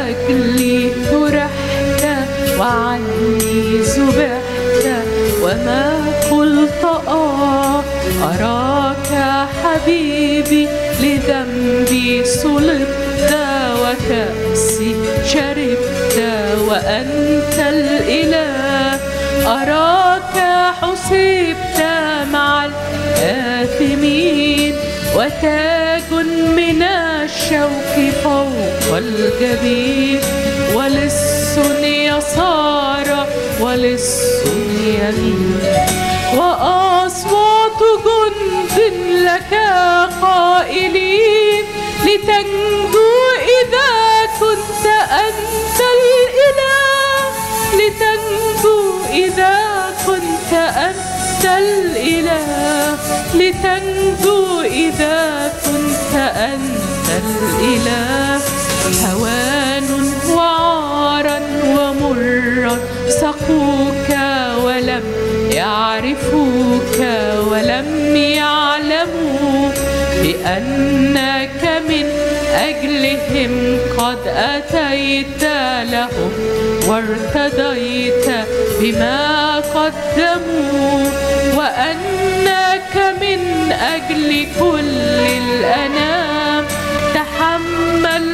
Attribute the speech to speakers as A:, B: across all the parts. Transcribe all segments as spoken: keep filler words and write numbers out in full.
A: لأجلي فرحت وعني ذبحت وما قلت آه. أراك حبيبي لذنبي صلبت وكأسي شربت وأنت الإله. أراك حسبت مع الآثمين وتاج من الشوك فوق الجبين ولص يسار ولص يمين. وأصوات جند لك قائلين لتنجو إذا كنت أنت الإله. لتنجو إذا كنت أنت الإله. لتنجو إذا كنت أنت الإله. هوان وعارا ومرا سقوك ولم يعرفوك ولم يعلموا بأنك من أجلهم قد أتيت لهم وارتضيت بما قدموا وأنك من أجل كل الأنام تحمل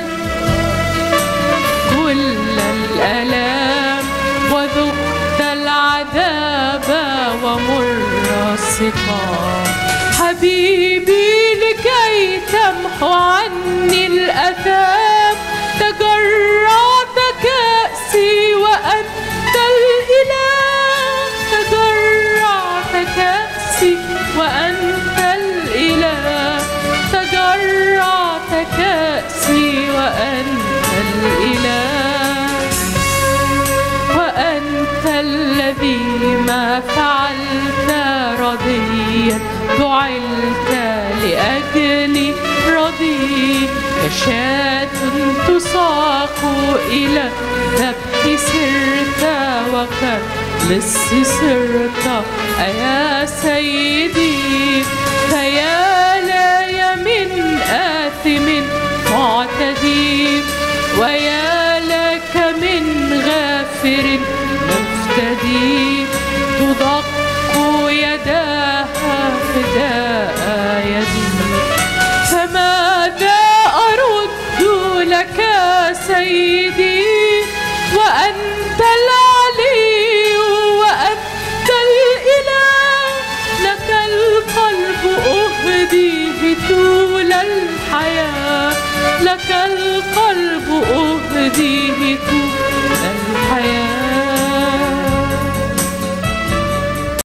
A: كل الآلام وذقت العذاب ومر السقام. حبيبي لكي تمحو عني الآثام تجرعت كأسي وأنت الإله. تجرعت كأسي وأنت الإله. تجرعت كأسي وأنت الإله. وأنت الذي ما فعلت رضيا جعلت لأجلي رضي. كشاة تساق إلى الذبح سرت وكاللص صرت أيا سيدي. فيا لاي من آثم معتدي ويا لك من غافر مفتدي. تدق يداها فداء يدي. فماذا أرد لك سيدي وأنت العلي وأنت الإله. لك القلب أهديه طول الحياة. لك القلب أهديه طول